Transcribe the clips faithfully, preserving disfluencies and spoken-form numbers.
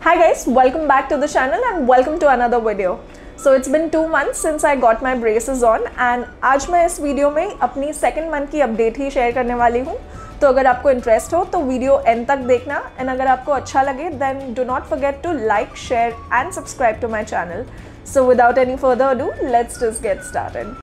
Hi guys, welcome back to the channel and welcome to another video. So it's been two months since I got my braces on and आज मैं इस video में अपनी second month की update ही share करने वाली हूँ. तो अगर आपको इंटरेस्ट हो तो वीडियो एंड तक देखना एंड अगर आपको अच्छा लगे then do not forget to like, share and subscribe to my channel. So without any further ado, let's just get started.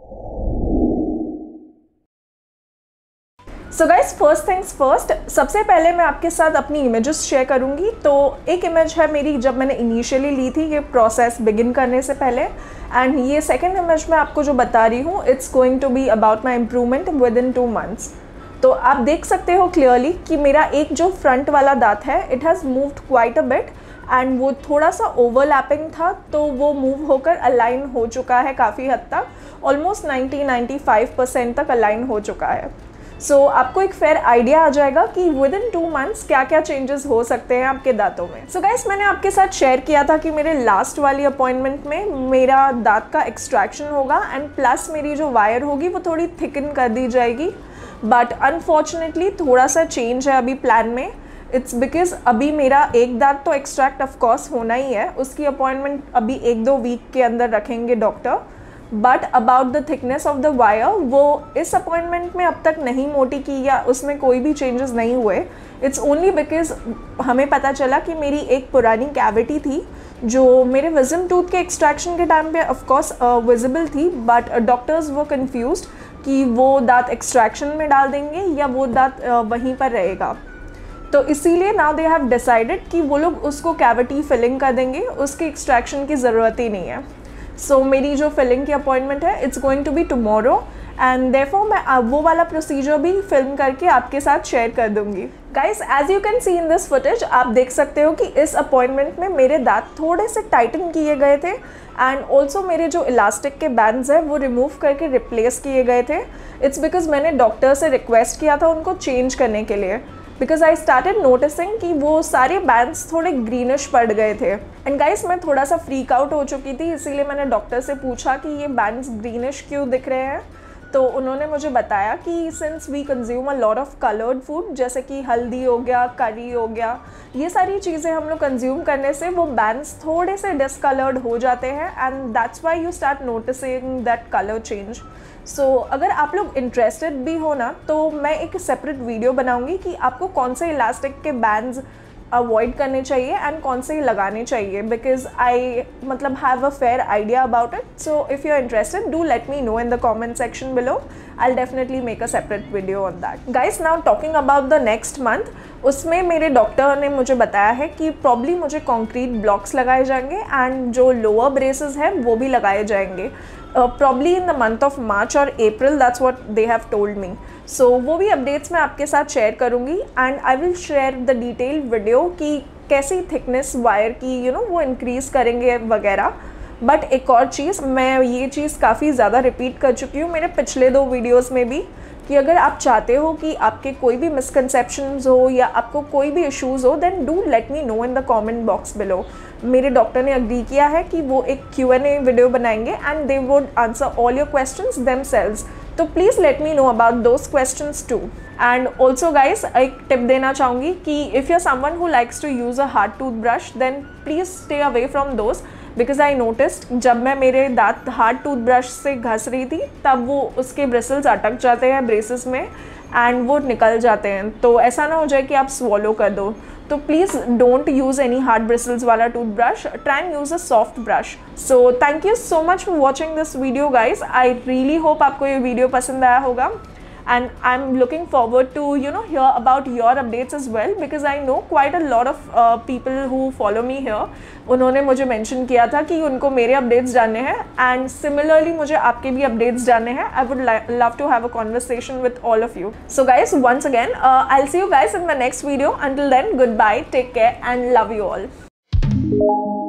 So guys, first things first, सबसे पहले मैं आपके साथ अपनी इमेजेस शेयर करूंगी. तो एक इमेज है मेरी जब मैंने इनिशियली ली थी ये प्रोसेस बिगिन करने से पहले, एंड ये सेकंड इमेज मैं आपको जो बता रही हूँ it's going to be about my improvement within two months. तो आप देख सकते हो क्लियरली कि मेरा एक जो फ्रंट वाला दांत है it has moved quite a bit and वो थोड़ा सा ओवरलैपिंग था, तो वो मूव होकर अलाइन हो चुका है काफ़ी हद तक, almost ninety ninety five percent तक अलाइन हो चुका है. सो so, आपको एक फेयर आइडिया आ जाएगा कि विद इन टू मंथ्स क्या क्या चेंजेस हो सकते हैं आपके दांतों में. सो so गाइस, मैंने आपके साथ शेयर किया था कि मेरे लास्ट वाली अपॉइंटमेंट में मेरा दांत का एक्सट्रैक्शन होगा एंड प्लस मेरी जो वायर होगी वो थोड़ी थिकन कर दी जाएगी. बट अनफॉर्चुनेटली थोड़ा सा चेंज है अभी प्लान में. इट्स बिकॉज अभी मेरा एक दांत तो एक्सट्रैक्ट ऑफकोर्स होना ही है, उसकी अपॉइंटमेंट अभी एक दो वीक के अंदर रखेंगे doctor. But about the thickness of the wire, वो इस अपॉइंटमेंट में अब तक नहीं मोटी की या उसमें कोई भी चेंजेस नहीं हुए. इट्स ओनली बिकॉज हमें पता चला कि मेरी एक पुरानी कैविटी थी जो मेरे विजन टूथ के एक्सट्रैक्शन के टाइम पे ऑफकोर्स विजिबल थी, बट डॉक्टर्स वो कन्फ्यूज्ड कि वो दांत एक्सट्रैक्शन में डाल देंगे या वो दांत uh, वहीं पर रहेगा. तो इसीलिए नाउ दे हैव डिसाइडेड कि वो लोग उसको कैविटी फिलिंग कर देंगे, उसकी एक्सट्रैक्शन की ज़रूरत ही नहीं है. सो so, मेरी जो फिलिंग की अपॉइंटमेंट है it's going to be tomorrow and therefore मैं वो वाला प्रोसीजर भी फिल्म करके आपके साथ शेयर कर दूंगी. Guys, as you can see in this footage, आप देख सकते हो कि इस अपॉइंटमेंट में मेरे दांत थोड़े से टाइटन किए गए थे एंड ऑल्सो मेरे जो इलास्टिक के बैंड्स हैं वो रिमूव करके रिप्लेस किए गए थे. इट्स बिकॉज मैंने डॉक्टर से रिक्वेस्ट किया था उनको चेंज करने के लिए, बिकॉज आई स्टार्टेड नोटिसिंग कि वो सारे बैंड्स थोड़े ग्रीनिश पड़ गए थे. एंड गाइस, मैं थोड़ा सा फ्रीक आउट हो चुकी थी, इसीलिए मैंने डॉक्टर से पूछा कि ये बैंड्स ग्रीनिश क्यों दिख रहे हैं. तो उन्होंने मुझे बताया कि since we consume a lot of coloured food, जैसे कि हल्दी हो गया, करी हो गया, ये सारी चीज़ें हम लोग कंज्यूम करने से वो बैंड्स थोड़े से डिसकलर्ड हो जाते हैं and that's why you start noticing that colour change. So so, अगर आप लोग इंटरेस्टेड भी हो ना तो मैं एक सेपरेट वीडियो बनाऊंगी कि आपको कौन से इलास्टिक के बैंड्स अवॉइड करने चाहिए एंड कौन से लगाने चाहिए, बिकॉज आई मतलब have a fair idea about it. So if you are interested do let me know in the comment section below. I'll definitely make a separate video on that. Guys, now talking about the next month, उसमें मेरे doctor ने मुझे बताया है कि probably मुझे concrete blocks लगाए जाएंगे एंड जो लोअर ब्रेसेस हैं वो भी लगाए जाएंगे probably in the month of March और April. That's what they have told me. So वो भी अपडेट्स मैं आपके साथ शेयर करूँगी and I will share the detail video कि कैसी थिकनेस वायर की यू you नो know, वो इंक्रीज़ करेंगे वगैरह. बट एक और चीज़, मैं ये चीज़ काफ़ी ज़्यादा रिपीट कर चुकी हूँ मेरे पिछले दो वीडियोस में भी, कि अगर आप चाहते हो कि आपके कोई भी मिसकंसेप्शंस हो या आपको कोई भी इश्यूज़ हो then do let me know in the comment box below. मेरे डॉक्टर ने अग्री किया है कि वो एक क्यू एन ए वीडियो बनाएंगे and they would answer all your questions themselves. तो please let me know about those questions too. And also guys, एक टिप देना चाहूँगी कि if you are someone who likes to use a hard tooth brush then please stay away from those, because I noticed जब मैं मेरे दांत hard tooth brush से घस रही थी तब वो उसके ब्रिसल्स अटक जाते हैं ब्रेसेस में एंड वो निकल जाते हैं. तो ऐसा ना हो जाए कि आप स्वॉलो कर दो. तो please don't use any hard bristles वाला tooth brush, try and use a soft brush. So thank you so much for watching this video guys. I really hope आपको ये वीडियो पसंद आया होगा. And I'm looking forward to you know hear about your updates as well, because I know quite a lot of uh, people who follow me here. उन्होंने मुझे mention किया था कि उनको मेरे updates जानने हैं and similarly मुझे आपके भी updates जानने हैं. I would love to have a conversation with all of you. So guys, once again uh, I'll see you guys in the next video. Until then, goodbye, take care and love you all.